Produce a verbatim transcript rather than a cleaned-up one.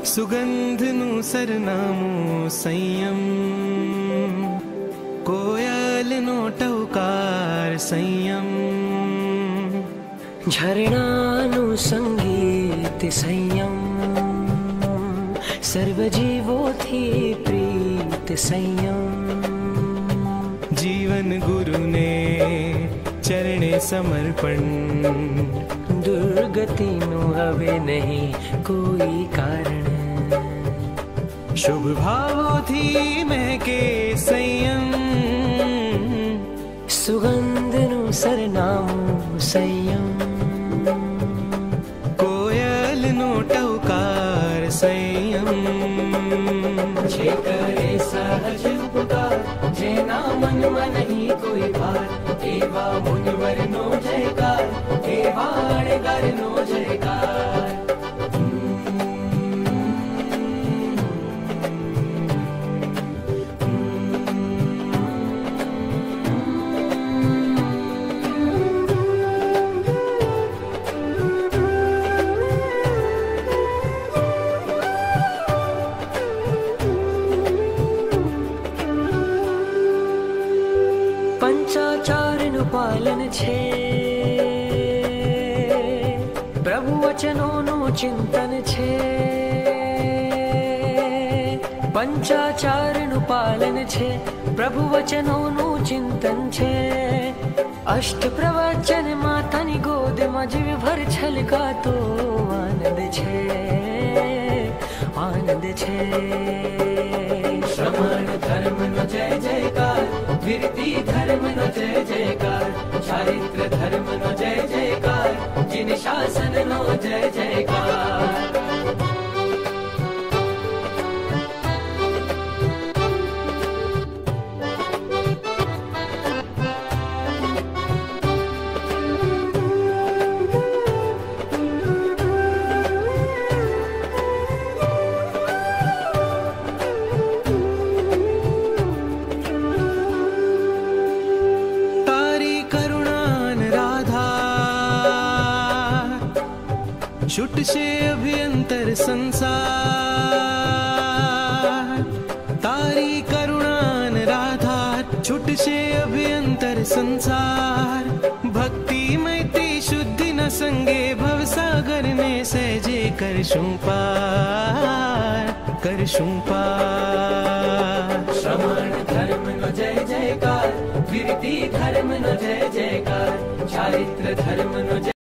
સુગંધનું સરનામું સંયમ, કોયલનો ટહુકાર સંયમ, ઝરણાનું સંગીત સંયમ, સર્વજીવોથી પ્રીત સંયમ, જીવન ગુરુને ચરણે સમર્પણ, દુર્ગતિનું હવે નહીં કોઈ કારણ, શુભ ભાવોથી મહેકે સંયમ, સુગંધનું સરનામું સંયમ, કોયલનો ટહુકાર સંયમ, જે કરે સહજ ઉપકાર, જેના મનમાં નહીં કોઈ ભાર, એવા મુનિવરનો જયકાર, એવા અણગારનો જયકાર. પંચાચારનું પાલન છે, પ્રભુ વચનોનું ચિંતન છે. પંચાચારનું પાલન છે, પ્રભુ વચનોનું ચિંતન છે. અષ્ટ પ્રવચન માતાની ગોદમાં જીવ ભર છલકાતો આનંદ છે, આનંદ છે. શ્રમણ ધર્મનો જય જયકાર, કીર્તિ ધર્મનો જય જયકાર, ચારિત્ર ધર્મનો જય જયકાર, જીન શાસનનો જય જયકાર. છૂટશે અભ્યંતર સંસાર, તારી કરુણાન રાધા, છૂટશે અભ્યંતર સંસાર. ભક્તિ મૈત્રી શુદ્ધિ ન સંગે ભવસાગર ને સહેજે કરશું પાર, કરશું પાર. શ્રમણ ધર્મનો જય જયકાર, કીર્તિ ધર્મનો જય જયકાર, ચારિત્ર ધર્મનો જય